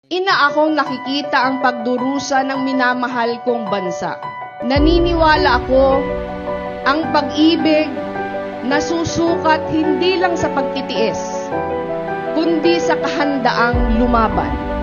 Ina akong nakikita ang pagdurusa ng minamahal kong bansa. Naniniwala ako ang pag-ibig nasusukat hindi lang sa pagtitiis, kundi sa kahandaang lumaban.